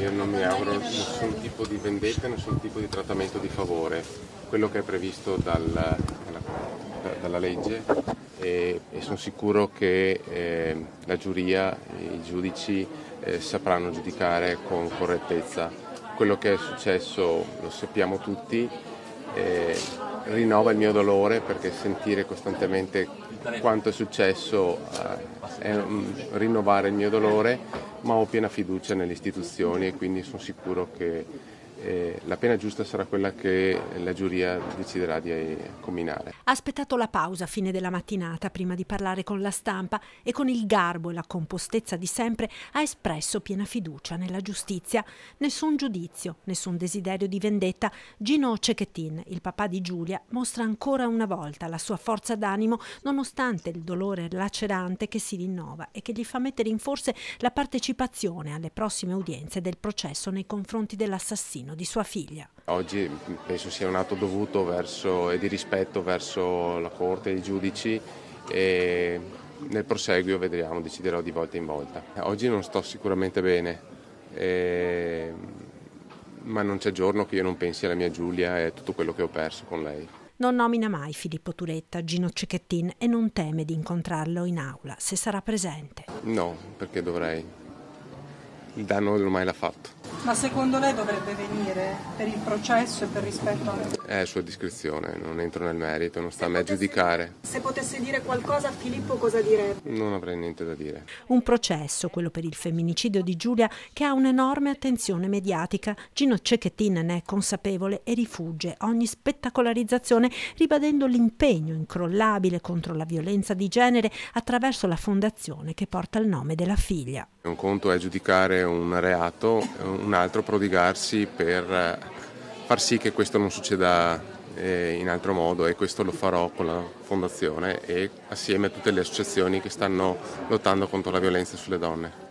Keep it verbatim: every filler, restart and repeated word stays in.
io non mi auguro nessun tipo di vendetta, nessun tipo di trattamento di favore, quello che è previsto dal, dalla, dalla legge e, e sono sicuro che eh, la giuria, i giudici eh, sapranno giudicare con correttezza. Quello che è successo lo sappiamo tutti, eh, rinnova il mio dolore perché sentire costantemente quanto è successo eh, è um, rinnovare il mio dolore, ma ho piena fiducia nelle istituzioni e quindi sono sicuro che eh, la pena giusta sarà quella che la giuria deciderà di eh, comminare. Ha aspettato la pausa a fine della mattinata prima di parlare con la stampa e con il garbo e la compostezza di sempre ha espresso piena fiducia nella giustizia. Nessun giudizio, nessun desiderio di vendetta. Gino Cecchettin, il papà di Giulia, mostra ancora una volta la sua forza d'animo nonostante il dolore lacerante che si rinnova e che gli fa mettere in forse la partecipazione alle prossime udienze del processo nei confronti dell'assassino di sua figlia. Oggi penso sia un atto dovuto verso, e di rispetto verso la Corte e i giudici e nel proseguio vedremo, deciderò di volta in volta. Oggi non sto sicuramente bene, e... ma non c'è giorno che io non pensi alla mia Giulia e a tutto quello che ho perso con lei. Non nomina mai Filippo Turetta Gino Cecchettin e non teme di incontrarlo in aula se sarà presente. No, perché dovrei. Il danno ormai l'ha fatto. Ma secondo lei dovrebbe venire per il processo e per rispetto anche? È a sua discrezione, non entro nel merito, non sta a me a giudicare. Se potesse dire qualcosa a Filippo cosa direbbe? Non avrei niente da dire. Un processo, quello per il femminicidio di Giulia, che ha un'enorme attenzione mediatica. Gino Cecchettin ne è consapevole e rifugge ogni spettacolarizzazione, ribadendo l'impegno incrollabile contro la violenza di genere attraverso la fondazione che porta il nome della figlia. Un conto è giudicare un reato, un altro prodigarsi per far sì che questo non succeda in altro modo e questo lo farò con la fondazione e assieme a tutte le associazioni che stanno lottando contro la violenza sulle donne.